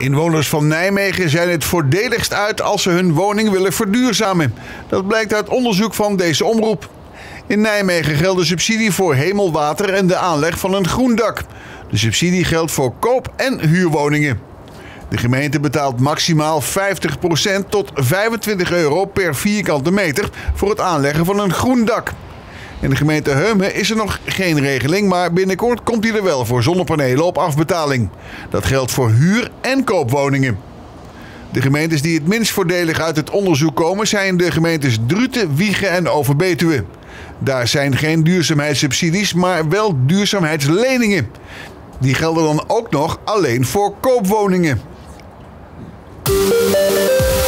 Inwoners van Nijmegen zijn het voordeligst uit als ze hun woning willen verduurzamen. Dat blijkt uit onderzoek van deze omroep. In Nijmegen geldt subsidie voor hemelwater en de aanleg van een groen dak. De subsidie geldt voor koop- en huurwoningen. De gemeente betaalt maximaal 50% tot €25 per vierkante meter voor het aanleggen van een groen dak. In de gemeente Heumen is er nog geen regeling, maar binnenkort komt die er wel voor zonnepanelen op afbetaling. Dat geldt voor huur- en koopwoningen. De gemeentes die het minst voordelig uit het onderzoek komen zijn de gemeentes Druten, Wijchen en Overbetuwe. Daar zijn geen duurzaamheidssubsidies, maar wel duurzaamheidsleningen. Die gelden dan ook nog alleen voor koopwoningen.